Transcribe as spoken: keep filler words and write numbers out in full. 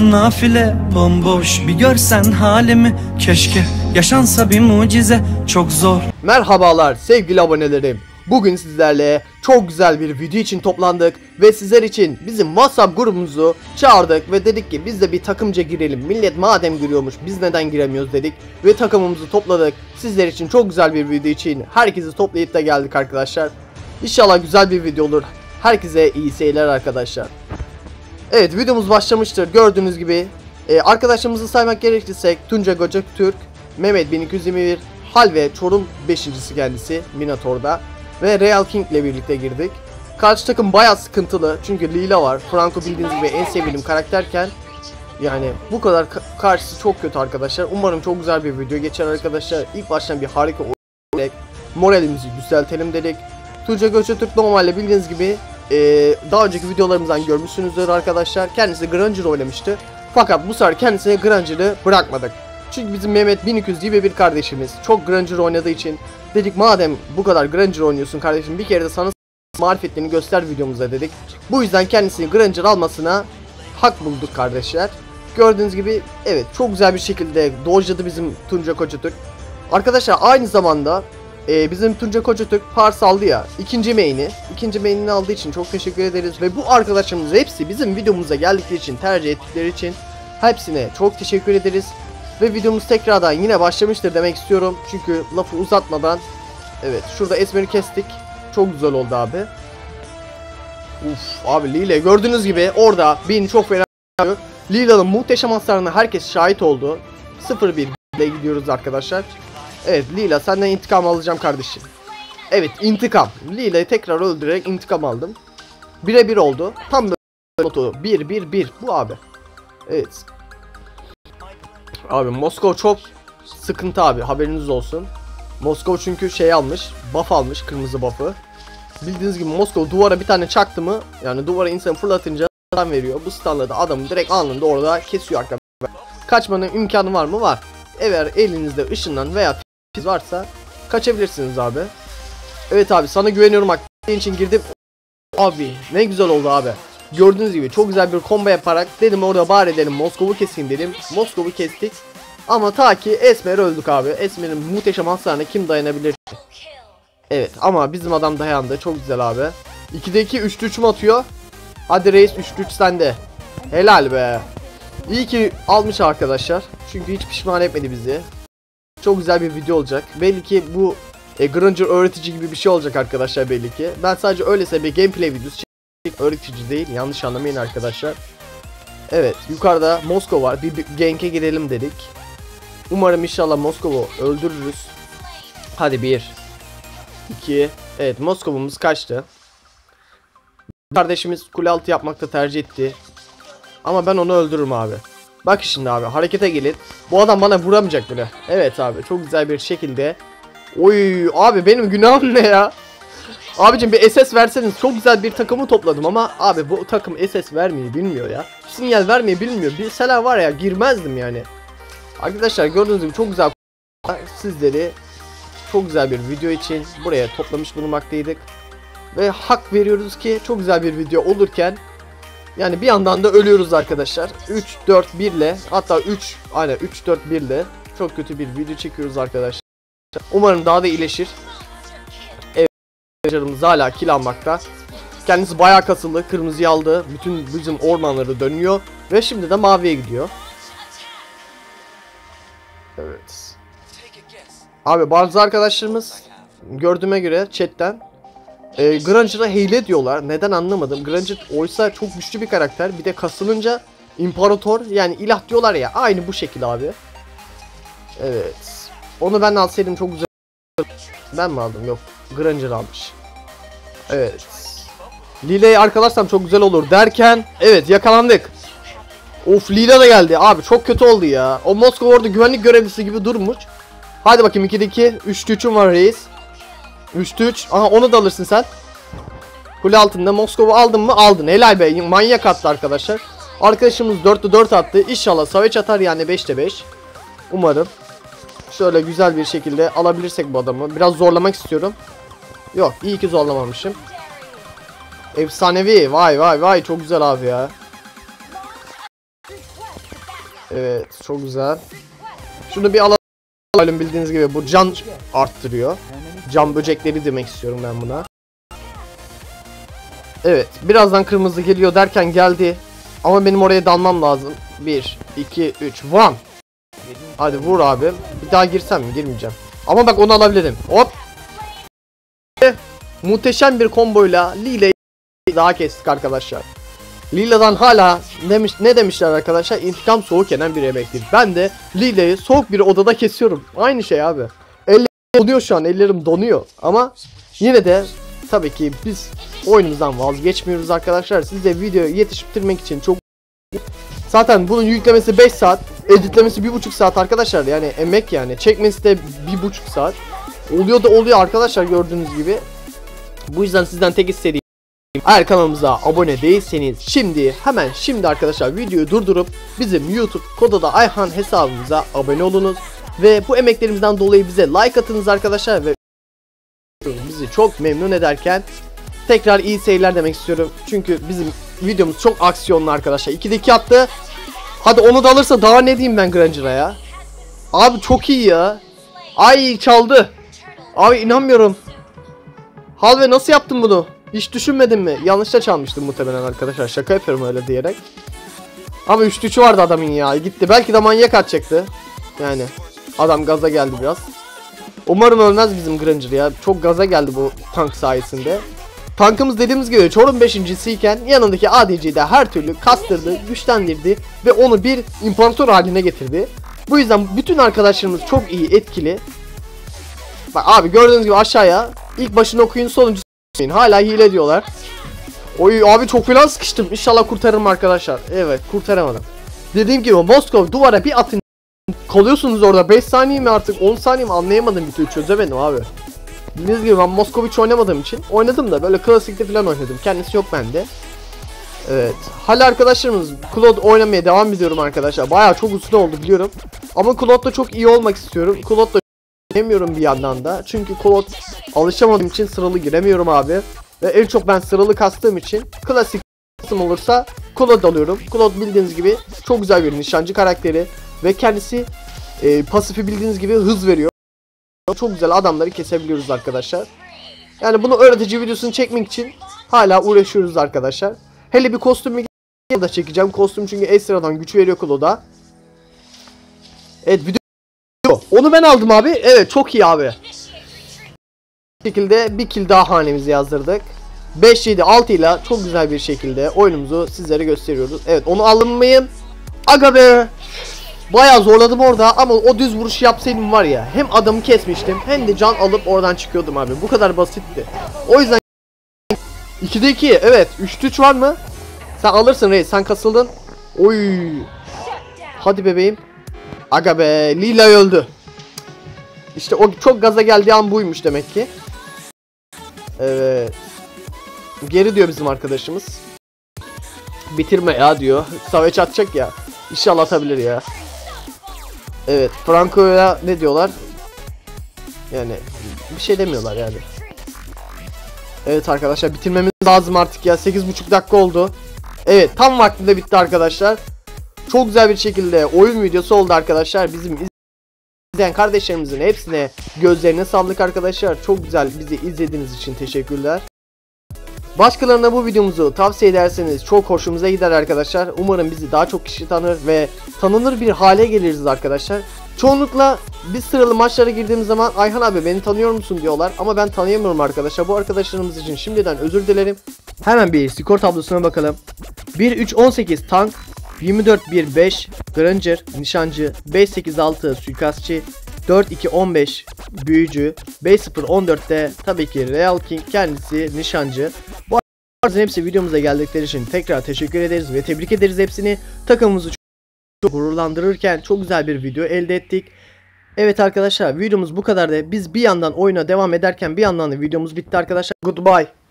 Yolum nafile bomboş, bir görsen halimi. Keşke yaşansa bir mucize, çok zor. Merhabalar sevgili abonelerim. Bugün sizlerle çok güzel bir video için toplandık ve sizler için bizim WhatsApp grubumuzu çağırdık ve dedik ki biz de bir takımca girelim. Millet madem giriyormuş biz neden giremiyoruz dedik ve takımımızı topladık. Sizler için çok güzel bir video için herkesi toplayıp da geldik arkadaşlar. İnşallah güzel bir video olur. Herkese iyi seyirler arkadaşlar. Evet, videomuz başlamıştır. Gördüğünüz gibi e, arkadaşlarımızı saymak gerekirse Tuncay Göktürk, Mehmet bin iki yüz yirmi bir, Hal ve Çorum beşincisi kendisi Minator'da ve Real King ile birlikte girdik. Karşı takım bayağı sıkıntılı çünkü Lila var. Franco bildiğiniz gibi en sevdiğim karakterken yani bu kadar karşısı çok kötü arkadaşlar. Umarım çok güzel bir video geçer arkadaşlar. İlk baştan bir harika olarak moralimizi düzeltelim dedik. Tuncay Göktürk normalde bildiğiniz gibi Ee, daha önceki videolarımızdan görmüşsünüzdür arkadaşlar. Kendisi Granger oynamıştı. Fakat bu sefer kendisine Granger'ı bırakmadık. Çünkü bizim Mehmet bin iki yüz gibi bir kardeşimiz çok Granger oynadığı için dedik madem bu kadar Granger oynuyorsun kardeşim, bir kere de sana marifetlerini göster videomuzda dedik. Bu yüzden kendisini Granger almasına hak bulduk kardeşler. Gördüğünüz gibi evet çok güzel bir şekilde dojladı bizim Tuncay Göktürk. Arkadaşlar aynı zamanda Ee, bizim Tuncay Göktürk Pars aldı ya, ikinci main'i ikinci main'ini aldığı için çok teşekkür ederiz ve bu arkadaşlarımız hepsi bizim videomuza geldikleri için, tercih ettikleri için hepsine çok teşekkür ederiz ve videomuz tekrardan yine başlamıştır demek istiyorum çünkü lafı uzatmadan. Evet, şurada Esmer'i kestik, çok güzel oldu abi. Uf abi, Lila gördüğünüz gibi orada beni çok fena yapıyor. Lila'nın muhteşem hasarına herkes şahit oldu. sıfır bir ile gidiyoruz arkadaşlar. Evet Lila, senden intikam alacağım kardeşim. Evet, intikam. Lila'yı tekrar öldürerek intikam aldım. bire bir oldu. Tam böyle notu. bir bir bir. Bu abi. Evet. Abi Moskova çok sıkıntı abi. Haberiniz olsun. Moskova çünkü şey almış. Buff almış. Kırmızı buff'ı. Bildiğiniz gibi Moskova duvara bir tane çaktı mı, yani duvara insanı fırlatınca stun veriyor. Bu stun'la da adamı direkt anında orada kesiyor arkadaşlar. Kaçmanın imkanı var mı? Var. Eğer elinizde ışından veya varsa kaçabilirsiniz abi. Evet abi, sana güveniyorum, bak senin için girdim. Abi ne güzel oldu abi. Gördüğünüz gibi çok güzel bir combo yaparak dedim orada bari dedim Moskova'yı keseyim dedim. Moskova'yı kestik. Ama ta ki Esmer öldük abi. Esmer'in muhteşem hasarına kim dayanabilir? Evet ama bizim adam dayandı. Çok güzel abi. ikide iki üçte üç mü atıyor? Hadi reis, üçte üç sende. Helal be. İyi ki almış arkadaşlar. Çünkü hiç pişman etmedi bizi. Çok güzel bir video olacak. Belli ki bu e, Granger öğretici gibi bir şey olacak arkadaşlar belli ki. Ben sadece öylese bir gameplay videosu çektim. Öğretici değil. Yanlış anlamayın arkadaşlar. Evet, yukarıda Moskova var. Bir, bir gank'e girelim dedik. Umarım inşallah Moskova öldürürüz. Hadi bir iki. Evet, Moskova'mız kaçtı. Kardeşimiz kule altı yapmakta tercih etti. Ama ben onu öldürürüm abi. Bak şimdi abi, harekete gelin. Bu adam bana vuramayacak bile. Evet abi, çok güzel bir şekilde. Oy abi, benim günahım ne ya? Abicim bir S S verseniz, çok güzel bir takımı topladım ama abi bu takım S S vermeyi bilmiyor ya. Sinyal vermeyi bilmiyor. Bilseler var ya, girmezdim yani. Arkadaşlar gördüğünüz gibi çok güzel sizleri çok güzel bir video için buraya toplamış bulunmaktaydık. Ve hak veriyoruz ki çok güzel bir video olurken yani bir yandan da ölüyoruz arkadaşlar. üç dört bir ile, hatta üç aynen üç dört bir ile çok kötü bir video çekiyoruz arkadaşlar. Umarım daha da iyileşir. Evet, arkadaşlarımız hala kill almakta. Kendisi bayağı kasıldı, kırmızıyı aldı. Bütün bizim ormanları dönüyor ve şimdi de maviye gidiyor. Evet. Abi bazı arkadaşlarımız gördüğüme göre chatten E, Granger'a hile diyorlar. Neden anlamadım. Granger oysa çok güçlü bir karakter. Bir de kasılınca imparator, yani ilah diyorlar ya. Aynı bu şekilde abi. Evet. Onu ben alsaydım çok güzel. Ben mi aldım? Yok. Granger almış. Evet. Lila'yı arkalarsam çok güzel olur derken evet, yakalandık. Of, Lila da geldi. Abi çok kötü oldu ya. O Moskova orada güvenlik görevlisi gibi durmuş. Hadi bakayım, ikide iki. üçte üçüm var reis. üçte üç. Aha, onu da alırsın sen. Kule altında Moskova aldın mı? Aldın. Helal be. Manyak attı arkadaşlar. Arkadaşımız dörtte dört attı. İnşallah savaş atar yani beşte beş. Umarım. Şöyle güzel bir şekilde alabilirsek bu adamı. Biraz zorlamak istiyorum. Yok, iyi ki zorlamamışım. Efsanevi. Vay vay vay. Çok güzel abi ya. Evet, çok güzel. Şunu bir alalım, bildiğiniz gibi bu can arttırıyor. Can böcekleri demek istiyorum ben buna. Evet, birazdan kırmızı geliyor derken geldi. Ama benim oraya dalmam lazım. bir, iki, üç, one. Hadi vur abi. Bir daha girsem mi? Girmeyeceğim. Ama bak onu alabilirim. Hop. Muhteşem bir komboyla Lila'yı daha kestik arkadaşlar. Lila'dan hala demiş, ne demişler arkadaşlar? İntikam soğuk yenen bir yemektir. Ben de Lila'yı soğuk bir odada kesiyorum. Aynı şey abi. Ellerim donuyor şu an. Ellerim donuyor. Ama yine de tabii ki biz oyunumuzdan vazgeçmiyoruz arkadaşlar. Size videoyu yetiştirmek için çok... Zaten bunun yüklemesi beş saat. Editlemesi bir buçuk saat arkadaşlar. Yani emek yani. Çekmesi de bir buçuk saat. Oluyor da oluyor arkadaşlar, gördüğünüz gibi. Bu yüzden sizden tek istediğim, eğer kanalımıza abone değilseniz şimdi hemen şimdi arkadaşlar videoyu durdurup bizim YouTube Kodada Ayhan hesabımıza abone olunuz ve bu emeklerimizden dolayı bize like atınız arkadaşlar ve bizi çok memnun ederken tekrar iyi seyirler demek istiyorum. Çünkü bizim videomuz çok aksiyonlu arkadaşlar. ikide iki attı. Hadi onu da alırsa daha ne diyeyim ben Granger'a ya. Abi çok iyi ya. Ay çaldı. Abi inanmıyorum. Halve nasıl yaptın bunu? Hiç düşünmedin mi? Yanlışla çalmıştım muhtemelen arkadaşlar. Şaka yapıyorum öyle diyerek. Ama üçlü üçü vardı adamın ya. Gitti. Belki de manyak atacaktı. Yani adam gaza geldi biraz. Umarım ölmez bizim Granger ya. Çok gaza geldi bu tank sayesinde. Tankımız dediğimiz gibi Çorum beşincisi iken yanındaki A D C'yi de her türlü kastırdı, güçlendirdi ve onu bir imparator haline getirdi. Bu yüzden bütün arkadaşlarımız çok iyi, etkili. Bak abi gördüğünüz gibi aşağıya ilk başını okuyun, sonuncu hala hile diyorlar. Oy abi çok falan sıkıştım. İnşallah kurtarırım arkadaşlar. Evet, kurtaramadım. Dediğim gibi Moskova duvara bir atın kalıyorsunuz orada. beş saniye mi artık on saniye mi anlayamadım, bir türlü çözemedim abi. Bildiğiniz gibi ben Moskova hiç oynamadığım için oynadım da böyle klasikte falan oynadım. Kendisi yok bende. Evet. Hala arkadaşlarımız Claude oynamaya devam ediyorum arkadaşlar. Bayağı çok uzun oldu biliyorum. Ama Claude'da çok iyi olmak istiyorum. Claude'da giremiyorum bir yandan da. Çünkü Claude alışamadığım için sıralı giremiyorum abi. Ve en çok ben sıralı kastığım için klasik kastım olursa Claude alıyorum. Claude bildiğiniz gibi çok güzel bir nişancı karakteri. Ve kendisi e, pasifi bildiğiniz gibi hız veriyor. Çok güzel adamları kesebiliyoruz arkadaşlar. Yani bunu öğretici videosunu çekmek için hala uğraşıyoruz arkadaşlar. Hele bir kostümü da çekeceğim. Kostüm çünkü ekstradan güç veriyor Claude'a. Evet video. Onu ben aldım abi. Evet çok iyi abi. Bu şekilde bir kill daha hanemize yazdırdık. beş yedi altı ile çok güzel bir şekilde oyunumuzu sizlere gösteriyoruz. Evet onu alınmayayım. Aga be. Bayağı zorladım orada ama o düz vuruşu yapsaydım var ya, hem adamı kesmiştim hem de can alıp oradan çıkıyordum abi. Bu kadar basitti. O yüzden ikide iki evet. üçte üç var mı? Sen alırsın reis, sen kasıldın. Oy. Hadi bebeğim. Aga be, Lila öldü. İşte o çok gaza geldiği an buymuş demek ki. Evet. Geri diyor bizim arkadaşımız. Bitirme ya diyor. Savaş atacak ya. İnşallah atabilir ya. Evet, Franco'ya ne diyorlar? Yani bir şey demiyorlar yani. Evet arkadaşlar, bitirmemiz lazım artık ya. sekiz buçuk dakika oldu. Evet, tam vaktinde bitti arkadaşlar. Çok güzel bir şekilde oyun videosu oldu arkadaşlar. Bizim izleyen kardeşlerimizin hepsine gözlerine sağlık arkadaşlar. Çok güzel bizi izlediğiniz için teşekkürler. Başkalarına bu videomuzu tavsiye ederseniz çok hoşumuza gider arkadaşlar. Umarım bizi daha çok kişi tanır ve tanınır bir hale geliriz arkadaşlar. Çoğunlukla biz sıralı maçlara girdiğimiz zaman Ayhan abi beni tanıyor musun diyorlar ama ben tanıyamıyorum arkadaşlar. Bu arkadaşlarımız için şimdiden özür dilerim. Hemen bir skor tablosuna bakalım. bir üç on sekiz tank, yirmi dört bir beş Granger nişancı, beş sekiz altı suikastçı, dört iki on beş büyücü, beş sıfır on dörtte tabii ki Real King kendisi nişancı. Bu arkadaşların hepsi videomuza geldikleri için tekrar teşekkür ederiz ve tebrik ederiz hepsini. Takımımızı çok gururlandırırken çok güzel bir video elde ettik. Evet arkadaşlar, videomuz bu kadar da biz bir yandan oyuna devam ederken bir yandan da videomuz bitti arkadaşlar. Goodbye.